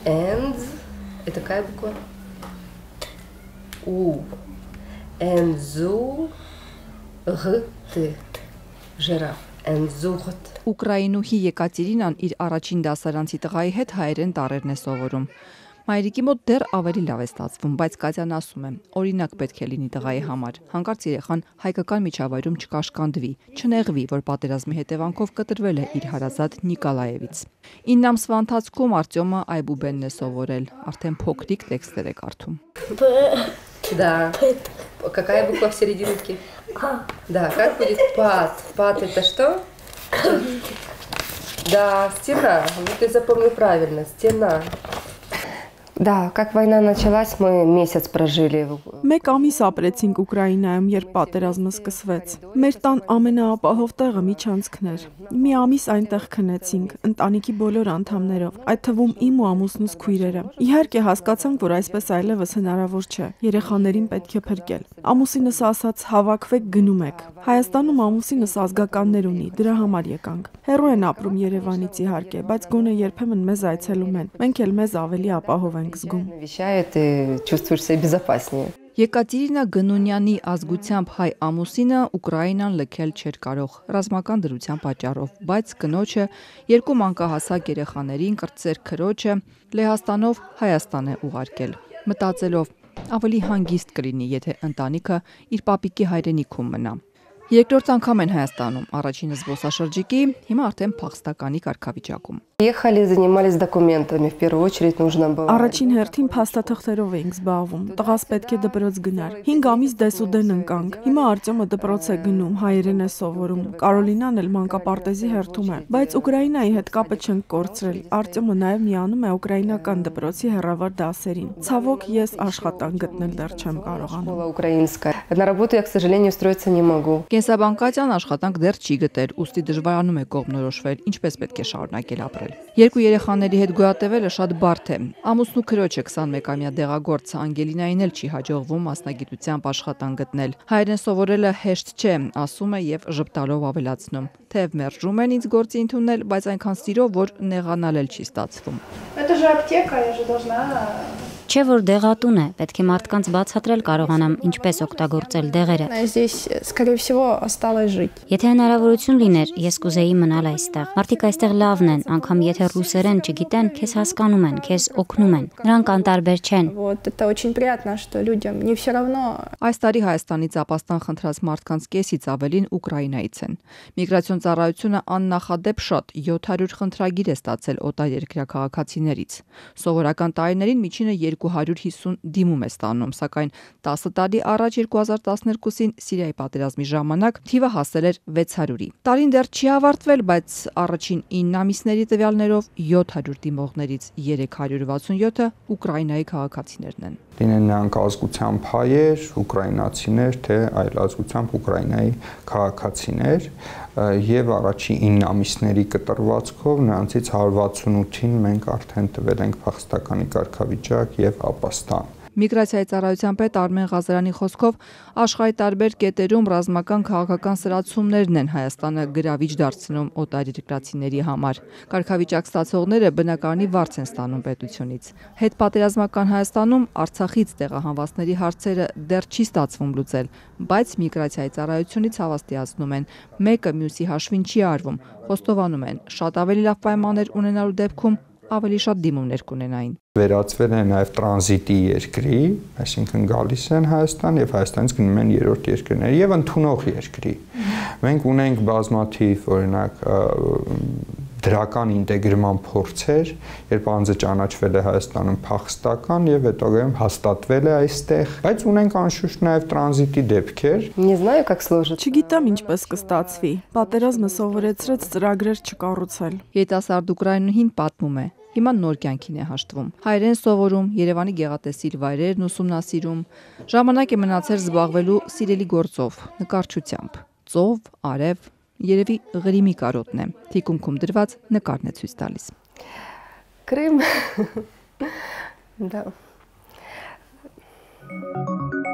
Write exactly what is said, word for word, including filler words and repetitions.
And это какая буква? У. Энзу. Ղ. Ժիրաֆ, Էնզուղտ։ Ուկրաինուհի Եկատերինան իր առաջին դասարանցի տղայի հետ հայերեն տառերն է սովորում։ Մայրիկի մոտ դեռ ավելի լավ է ստացվում, բայց Կատյան ասում է, օրինակ պետք է լինի տղայի համար։ Հանկարծ երեխան հայկական միջավայրում չկաշկանդվի, չնեղվի, որ պատերազմի հետևանքով կտրվել է իր հարազատ Նիկոլաևից։ ինը ամսվա ընթացքում Արտյոմը այբուբենն է սովորել, արդեն փոքրիկ տեքստեր է կարդում։ Да. Какая буква в серединке? А. Да, как будет пад? Пад это что? Да, стена. Вот ты запомнил правильно. Стена. Да, как война началась, мы месяц прожили. Մեկ ամիս ապրեցինք Ուկրաինայում, երբ պատերազմը սկսվեց։ Մեր տան ամենաապահով տեղը միջանցքն էր։ Մի ամիս այնտեղ քնեցինք, ընտանիքի բոլոր անդամներով, այդ թվում իմ ու ամուսնուս քույրերը։ Իհարկե հասկացանք, որ այսպես այլևս հնարավոր չէ։ Երեխաներին պետք է փրկել։ Ամուսինս ասաց՝ հավաքվեք, գնում եք։ Հայաստանում ամուսինս ազգականներ ունի, դրա համար եկանք։ Հեռու են ապրում Երևանից իհարկե, բայց գոնե երբեմն մեզ այցելում են։ Մենք էլ մեզ ավելի ապահով ենք զգում։ Навещают и чувствуешь себя безопаснее. Եկատերինա Գնունյանի ազգությամբ հայ ամուսինը Ուկրաինան լքել չէր կարող ռազմական դրության պատճառով, բայց կնոջը երկու մանկահասակ երեխաներին կրտսեր քրոջը Լեհաստանով Հայաստան է ուղարկել, մտածելով ավելի հանգիստ կլինի, եթե ընտանիքը իր պապիկի հայրենիքում մնա։ Երկրորդ անգամ են Հայաստանում, առաջինը զբոսաշրջիկի, հիմա արդեն փախստականի կարգավիճակում։ Ехали, занимались документами, в первую очередь нужно было. Առաջին հերթին փաստաթղթերով էինք զբաղվում։ Տղաս պետք է դպրոց գնար։ հինգ ամիս դեսուդեն ընկանք։ Հիմա Արտյոմը դպրոց է գնում, հայերեն է սովորում։ Կարոլինան էլ մանկապարտեզի հերթում է։ Բայց Ուկրաինայի հետ կապը չենք կորցրել։ Արտյոմը նաև միանում է ուկրաինական դպրոցի հեռավար դասերին։ Ցավոք ես աշխատանք գտնել դեռ չեմ կարողանում։ Школа украинская. На работу я, к сожалению, устроиться не могу. Կենսաբան Կատյան աշխատանք դեռ չի գտել, ուստի դժվարանում է կողմնորոշվել, ինչպես պետք է շարունակել ապրել։ Երկու երեխաների հետ գոյատևելը շատ բարդ է։ Ամուսնու քրոջը քսանմեկամյա դեղագործը Անգելինային էլ չի հաջողվում մասնագիտությամբ աշխատանք գտնել։ Հայերեն սովորելը հեշտ չէ, ասում է եւ ժպտալով ավելացնում։ Թեև մերժում են ինձ գործի ընդունել, բայց այնքան սիրով, որ նեղանալ էլ չի ստացվում։ Это же аптека, я же должна. Չէ որ դեղատուն է, պետք է մարդկանց բացատրել կարողանամ ինչպես օգտագործել դեղերը։ Здесь, скорее всего, осталось жить. Եթե հնարավորություն լիներ, ես կուզեի մնալ այստեղ։ Մարդիկ այստեղ լավն են, անգամ եթե ռուսերեն չգիտեն, քեզ հասկանում են, քեզ օգնում են։ Նրանք անտարբեր չեն։ Вот это очень приятно, что людям не все равно. Այս տարի Հայաստանից ապաստան խնդրած մարդկանց կեսից ավելին Ուկրաինայից են։ Միգրացիոն ծառայությունը աննախադեպ շատ յոթ հարյուր խնդրագիր է ստացել օտարերկրյա քաղաքացիներից։ Սովորական տարիներին միջինը երկու հարյուր հիսուն դիմում է ստանում, սակայն տասը տարի առաջ երկու հազար տասներկուսին Սիրիայի պատերազմի ժամանակ թիվը հասել էր վեց հարյուրի։ Տարին դեռ չի ավարտվել, բայց առաջին ինը ամիսների տվյալներով յոթ հարյուր դիմողներից երեք հարյուր վաթսունյոթը Ուկրաինայի քաղաքացիներն են։ Լինեն նրանք ազգությամբ հայեր, ուկրաինացիներ, թե այլ ազգությամբ Ուկրաինայի քաղաքացիներ եւ առաջի ինը ամիսների կտրվածքով նրանցից հարյուր վաթսունութին մենք արդեն տվել ենք փախստականի կարգավիճակ եւ ապաստան։ Միգրացիայի ծառայության պետ Արմեն Ղազարյանի խոսքով աշխարհի տարբեր կետերում ռազմական քաղաքական սրացումներն են Հայաստանը գրավիչ դարձնում օտարերկրացիների համար։ Կարգավիճակ ստացողները բնակարանի վարձ են ստանում պետությունից։ Հետպատերազմական Հայաստանում Արցախից տեղահանվածների հարցերը դեռ չի ստացվում լուծել, բայց միգրացիայի ծառայությունից հավաստիացնում են, մեկը մյուսի հաշվին չի արվում, խոստովանում են, շատ ավելի լավ պայմաններ ունենալու դեպքում ավելի շատ դիմումներ կունենային։ Վերածվել է նաև տրանզիտի երկրի, այսինքն գալիս են Հայաստան եւ Հայաստանից գնում են երրորդ երկրներ եւ ընդունող երկրի։ Մենք ունենք բազմաթիվ, օրինակ, դրական ինտեգրման փորձեր, երբ անձը ճանաչվել է Հայաստանում փախստական եւ հետագայում հաստատվել է այստեղ, բայց ունենք անշուշտ նաև տրանզիտի դեպքեր։ Не знаю, как сложится. Չգիտեմ ինչպես կստացվի։ Պատերազմը սովորեցրեց ծրագրեր չկառուցել։ Երիտասարդ ուկրաինուհին պատմում է. Հիմա նոր կյանքին է հաշտվում։ Հայերեն սովորում, Երևանի գեղատեսիլ վայրերն ուսումնասիրում։ Ժամանակ է մնացել զբաղվելու սիրելի գործով, նկարչությամբ։ Ծով, արև, երևի Ղրիմի կարոտն է։ Թիկունքում դրված նկարն է ցույց տալիս։ Крым. Да.